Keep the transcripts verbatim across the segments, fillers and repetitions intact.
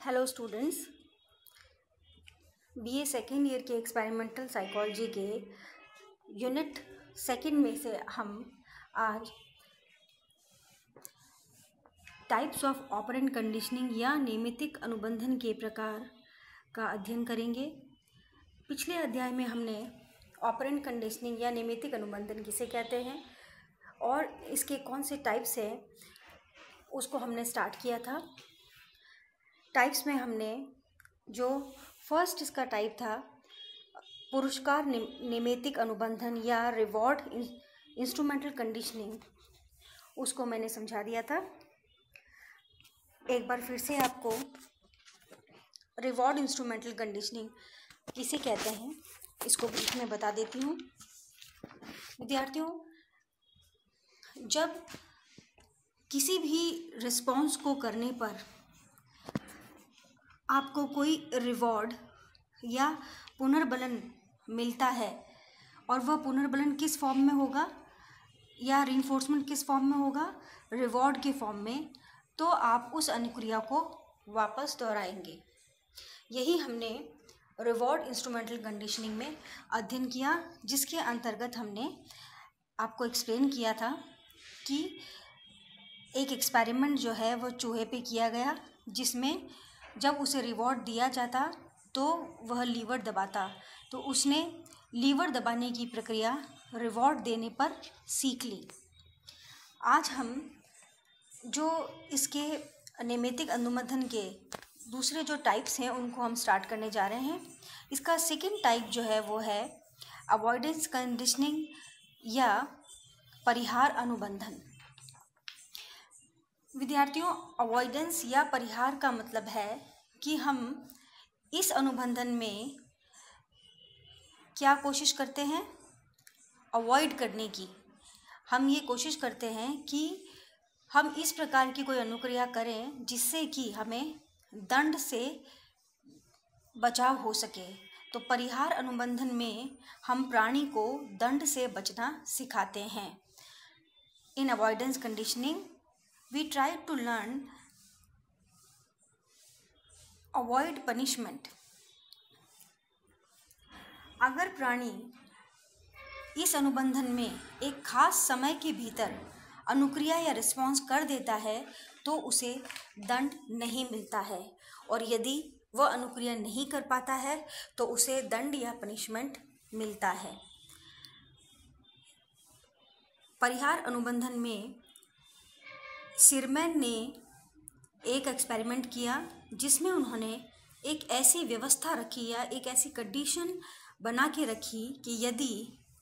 Hello students, BA second year के experimental psychology के unit second में से हम आज टाइप्स ऑफ ऑपरेंट कंडीशनिंग या नैमित्तिक अनुबंधन के प्रकार का अध्ययन करेंगे। पिछले अध्याय में हमने ऑपरेंट कंडीशनिंग या नैमित्तिक अनुबंधन किसे कहते हैं और इसके कौन से टाइप्स हैं उसको हमने स्टार्ट किया था। टाइप्स में हमने जो फर्स्ट इसका टाइप था पुरस्कार नैमित्तिक अनुबंधन या रिवॉर्ड इंस्ट्रूमेंटल कंडीशनिंग, उसको मैंने समझा दिया था। एक बार फिर से आपको रिवॉर्ड इंस्ट्रूमेंटल कंडीशनिंग किसे कहते हैं इसको बीच में बता देती हूँ। विद्यार्थियों, जब किसी भी रिस्पॉन्स को करने पर आपको कोई रिवॉर्ड या पुनर्बलन मिलता है और वह पुनर्बलन किस फॉर्म में होगा या रीइंफोर्समेंट किस फॉर्म में होगा, रिवॉर्ड के फॉर्म में, तो आप उस अनुक्रिया को वापस दोहराएंगे। यही हमने रिवॉर्ड इंस्ट्रूमेंटल कंडीशनिंग में अध्ययन किया, जिसके अंतर्गत हमने आपको एक्सप्लेन किया था कि एक एक्सपेरिमेंट जो है वो चूहे पे किया गया, जिसमें जब उसे रिवॉर्ड दिया जाता तो वह लीवर दबाता, तो उसने लीवर दबाने की प्रक्रिया रिवॉर्ड देने पर सीख ली। आज हम जो इसके नैमित्तिक अनुबंधन के दूसरे जो टाइप्स हैं उनको हम स्टार्ट करने जा रहे हैं। इसका सेकंड टाइप जो है वो है अवॉइडेंस कंडीशनिंग या परिहार अनुबंधन। विद्यार्थियों, अवॉइडेंस या परिहार का मतलब है कि हम इस अनुबंधन में क्या कोशिश करते हैं, अवॉइड करने की। हम ये कोशिश करते हैं कि हम इस प्रकार की कोई अनुक्रिया करें जिससे कि हमें दंड से बचाव हो सके। तो परिहार अनुबंधन में हम प्राणी को दंड से बचना सिखाते हैं। In avoidance conditioning we try to learn avoid punishment। अगर प्राणी इस अनुबंधन में एक खास समय के भीतर अनुक्रिया या रिस्पॉन्स कर देता है तो उसे दंड नहीं मिलता है, और यदि वह अनुक्रिया नहीं कर पाता है तो उसे दंड या पनिशमेंट मिलता है। परिहार अनुबंधन में सिरमैन ने एक एक्सपेरिमेंट किया जिसमें उन्होंने एक ऐसी व्यवस्था रखी या एक ऐसी कंडीशन बना के रखी कि यदि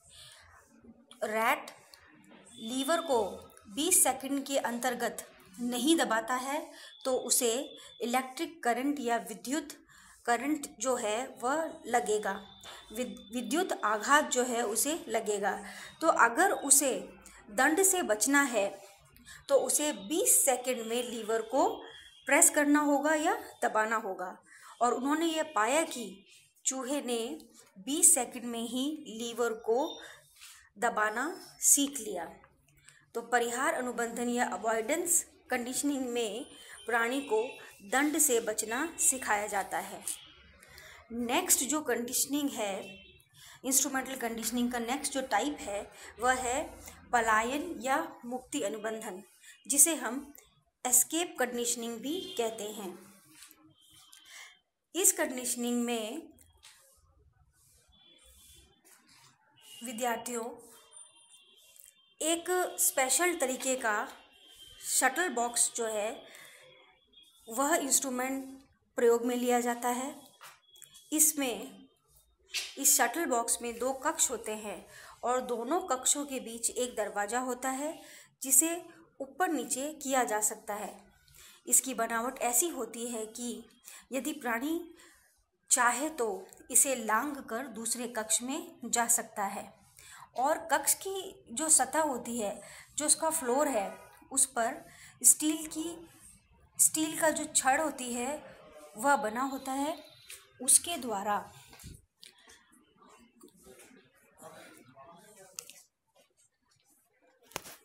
रैट लीवर को बीस सेकंड के अंतर्गत नहीं दबाता है तो उसे इलेक्ट्रिक करंट या विद्युत करंट जो है वह लगेगा, विद्युत आघात जो है उसे लगेगा। तो अगर उसे दंड से बचना है तो उसे बीस सेकंड में लीवर को प्रेस करना होगा या दबाना होगा, और उन्होंने ये पाया कि चूहे ने बीस सेकंड में ही लीवर को दबाना सीख लिया। तो परिहार अनुबंधन या अवॉइडेंस कंडीशनिंग में प्राणी को दंड से बचना सिखाया जाता है। नेक्स्ट जो कंडीशनिंग है, इंस्ट्रूमेंटल कंडीशनिंग का नेक्स्ट जो टाइप है वह है पलायन या मुक्ति अनुबंधन, जिसे हम एस्केप कंडीशनिंग भी कहते हैं। इस कंडीशनिंग में विद्यार्थियों एक स्पेशल तरीके का शटल बॉक्स जो है वह इंस्ट्रूमेंट प्रयोग में लिया जाता है। इसमें इस शटल बॉक्स में दो कक्ष होते हैं और दोनों कक्षों के बीच एक दरवाज़ा होता है जिसे ऊपर नीचे किया जा सकता है। इसकी बनावट ऐसी होती है कि यदि प्राणी चाहे तो इसे लांघ कर दूसरे कक्ष में जा सकता है, और कक्ष की जो सतह होती है, जो उसका फ्लोर है, उस पर स्टील की स्टील का जो छड़ होती है वह बना होता है। उसके द्वारा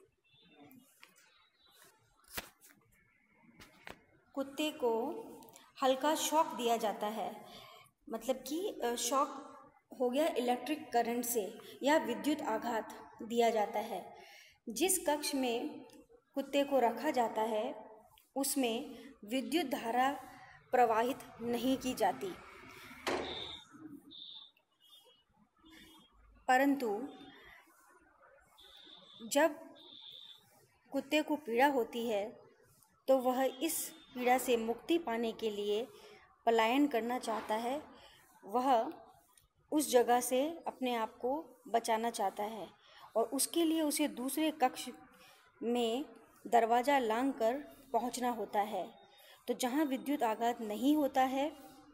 कुत्ते को हल्का शॉक दिया जाता है, मतलब कि शॉक हो गया इलेक्ट्रिक करंट से या विद्युत आघात दिया जाता है। जिस कक्ष में कुत्ते को रखा जाता है उसमें विद्युत धारा प्रवाहित नहीं की जाती, परंतु जब कुत्ते को पीड़ा होती है तो वह इस पीड़ा से मुक्ति पाने के लिए पलायन करना चाहता है। वह उस जगह से अपने आप को बचाना चाहता है और उसके लिए उसे दूसरे कक्ष में दरवाज़ा लांघकर पहुंचना होता है। तो जहां विद्युत आघात नहीं होता है,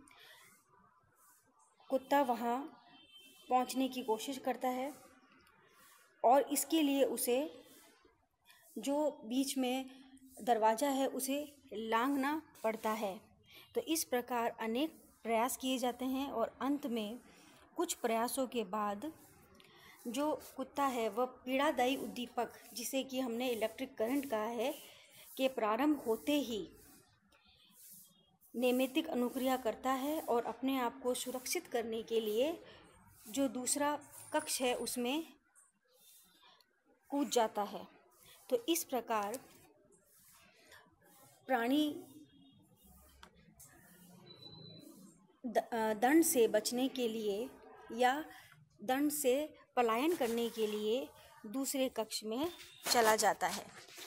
कुत्ता वहां पहुंचने की कोशिश करता है और इसके लिए उसे जो बीच में दरवाज़ा है उसे लांघना पड़ता है। तो इस प्रकार अनेक प्रयास किए जाते हैं और अंत में कुछ प्रयासों के बाद जो कुत्ता है वह पीड़ादायी उद्दीपक, जिसे कि हमने इलेक्ट्रिक करंट कहा है, के प्रारंभ होते ही नैमित्तिक अनुक्रिया करता है और अपने आप को सुरक्षित करने के लिए जो दूसरा कक्ष है उसमें कूद जाता है। तो इस प्रकार प्राणी दंड से बचने के लिए या दंड से पलायन करने के लिए दूसरे कक्ष में चला जाता है।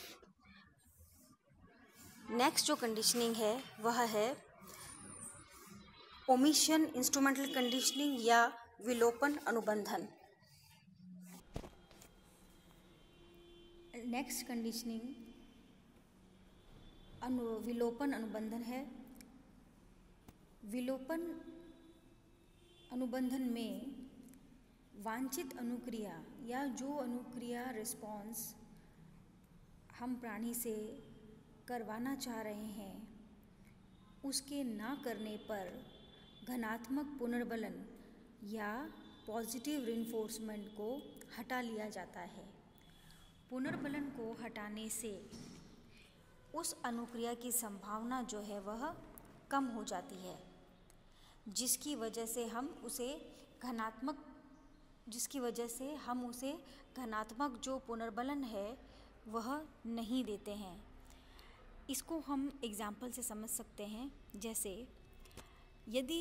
नेक्स्ट जो कंडीशनिंग है वह है ओमिशन इंस्ट्रूमेंटल कंडीशनिंग या विलोपन अनुबंधन। नेक्स्ट कंडीशनिंग अनु विलोपन अनुबंधन है। विलोपन अनुबंधन में वांछित अनुक्रिया या जो अनुक्रिया रिस्पॉन्स हम प्राणी से करवाना चाह रहे हैं उसके ना करने पर घनात्मक पुनर्बलन या पॉजिटिव रिइंफोर्समेंट को हटा लिया जाता है। पुनर्बलन को हटाने से उस अनुक्रिया की संभावना जो है वह कम हो जाती है, जिसकी वजह से हम उसे घनात्मक जिसकी वजह से हम उसे घनात्मक जो पुनर्बलन है वह नहीं देते हैं। इसको हम एग्जाम्पल से समझ सकते हैं। जैसे यदि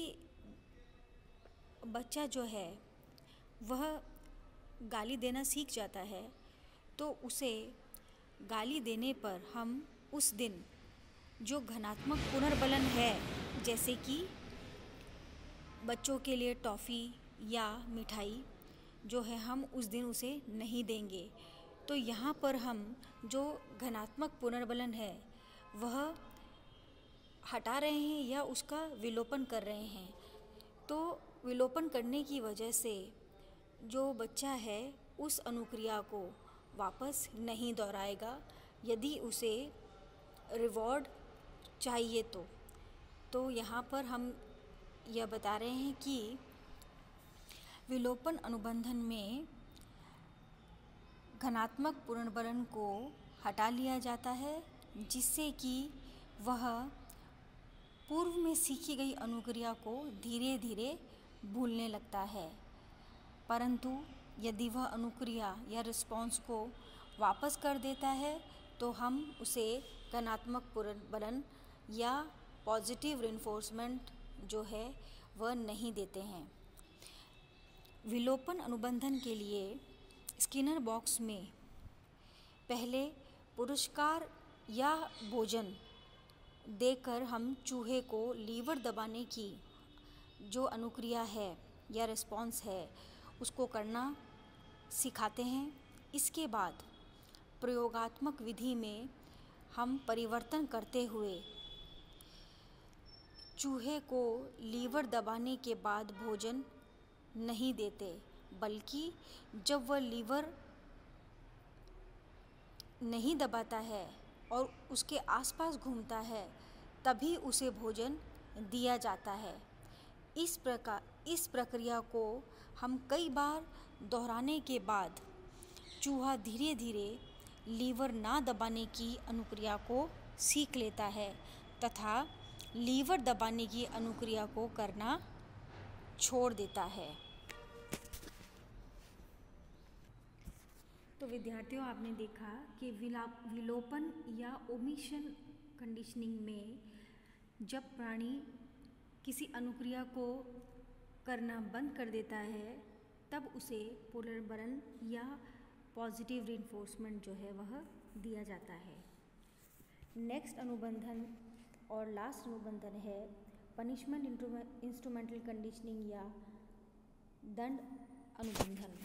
बच्चा जो है वह गाली देना सीख जाता है तो उसे गाली देने पर हम उस दिन जो घनात्मक पुनर्बलन है, जैसे कि बच्चों के लिए टॉफ़ी या मिठाई जो है, हम उस दिन उसे नहीं देंगे। तो यहाँ पर हम जो घनात्मक पुनर्बलन है वह हटा रहे हैं या उसका विलोपन कर रहे हैं। तो विलोपन करने की वजह से जो बच्चा है उस अनुक्रिया को वापस नहीं दोहराएगा यदि उसे रिवॉर्ड चाहिए तो। तो यहाँ पर हम यह बता रहे हैं कि विलोपन अनुबंधन में घनात्मक पुनर्बलन को हटा लिया जाता है, जिससे कि वह पूर्व में सीखी गई अनुक्रिया को धीरे धीरे भूलने लगता है। परंतु यदि वह अनुक्रिया या रिस्पॉन्स को वापस कर देता है तो हम उसे घनात्मक पुनर्बलन या पॉजिटिव रिइंफोर्समेंट जो है वह नहीं देते हैं। विलोपन अनुबंधन के लिए स्किनर बॉक्स में पहले पुरस्कार या भोजन देकर हम चूहे को लीवर दबाने की जो अनुक्रिया है या रिस्पॉन्स है उसको करना सिखाते हैं। इसके बाद प्रयोगात्मक विधि में हम परिवर्तन करते हुए चूहे को लीवर दबाने के बाद भोजन नहीं देते, बल्कि जब वह लीवर नहीं दबाता है और उसके आसपास घूमता है तभी उसे भोजन दिया जाता है। इस प्रकार इस प्रक्रिया को हम कई बार दोहराने के बाद चूहा धीरे धीरे लीवर ना दबाने की अनुक्रिया को सीख लेता है तथा लीवर दबाने की अनुक्रिया को करना छोड़ देता है। तो विद्यार्थियों, आपने देखा कि विलाप विलोपन या ओमिशन कंडीशनिंग में जब प्राणी किसी अनुक्रिया को करना बंद कर देता है तब उसे पुनर्बलन या पॉजिटिव रिइंफोर्समेंट जो है वह दिया जाता है। नेक्स्ट अनुबंधन और लास्ट अनुबंधन है पनिशमेंट इंस्ट्रूमेंटल कंडीशनिंग या दंड अनुबंधन।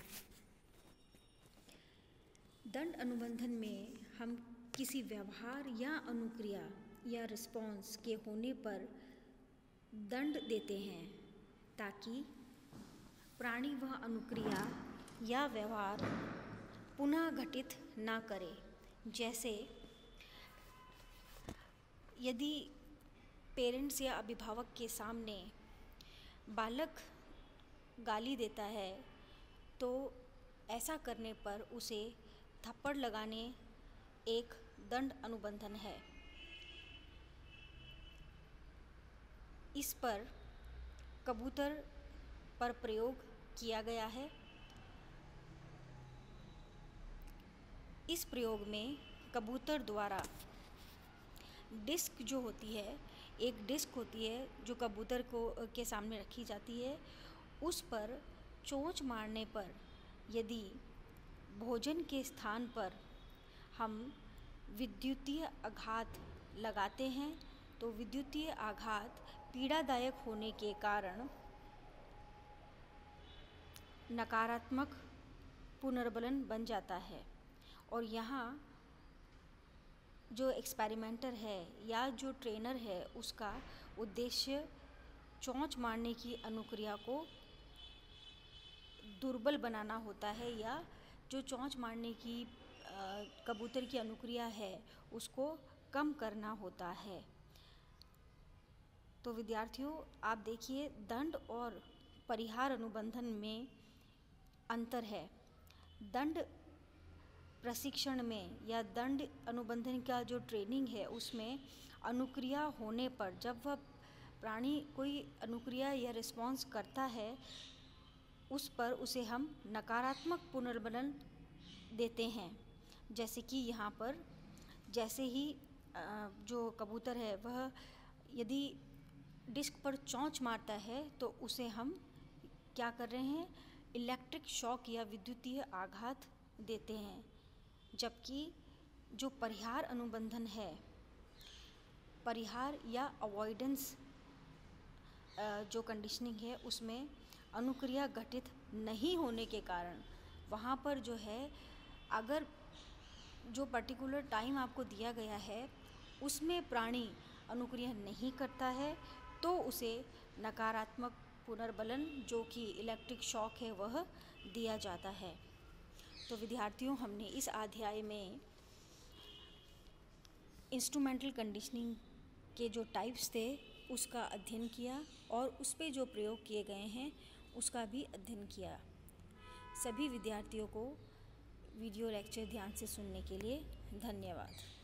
दंड अनुबंधन में हम किसी व्यवहार या अनुक्रिया या रिस्पॉन्स के होने पर दंड देते हैं ताकि प्राणी वह अनुक्रिया या व्यवहार पुनः घटित ना करे। जैसे यदि पेरेंट्स या अभिभावक के सामने बालक गाली देता है तो ऐसा करने पर उसे थप्पड़ लगाने एक दंड अनुबंधन है। इस पर कबूतर पर प्रयोग किया गया है। इस प्रयोग में कबूतर द्वारा डिस्क जो होती है, एक डिस्क होती है जो कबूतर को के सामने रखी जाती है, उस पर चोंच मारने पर यदि भोजन के स्थान पर हम विद्युतीय आघात लगाते हैं तो विद्युतीय आघात पीड़ादायक होने के कारण नकारात्मक पुनर्बलन बन जाता है। और यहाँ जो एक्सपेरिमेंटर है या जो ट्रेनर है उसका उद्देश्य चोंच मारने की अनुक्रिया को दुर्बल बनाना होता है या जो चोंच मारने की कबूतर की अनुक्रिया है उसको कम करना होता है। तो विद्यार्थियों, आप देखिए दंड और परिहार अनुबंधन में अंतर है। दंड प्रशिक्षण में या दंड अनुबंधन का जो ट्रेनिंग है उसमें अनुक्रिया होने पर जब वह प्राणी कोई अनुक्रिया या रिस्पॉन्स करता है उस पर उसे हम नकारात्मक पुनर्बलन देते हैं। जैसे कि यहाँ पर जैसे ही जो कबूतर है वह यदि डिस्क पर चोंच मारता है तो उसे हम क्या कर रहे हैं, इलेक्ट्रिक शॉक या विद्युतीय आघात देते हैं। जबकि जो परिहार अनुबंधन है, परिहार या अवॉइडेंस जो कंडीशनिंग है उसमें अनुक्रिया घटित नहीं होने के कारण वहाँ पर जो है अगर जो पर्टिकुलर टाइम आपको दिया गया है उसमें प्राणी अनुक्रिया नहीं करता है तो उसे नकारात्मक पुनर्बलन जो कि इलेक्ट्रिक शॉक है वह दिया जाता है। तो विद्यार्थियों, हमने इस अध्याय में इंस्ट्रूमेंटल कंडीशनिंग के जो टाइप्स थे उसका अध्ययन किया और उस पे जो प्रयोग किए गए हैं उसका भी अध्ययन किया। सभी विद्यार्थियों को वीडियो लेक्चर ध्यान से सुनने के लिए धन्यवाद।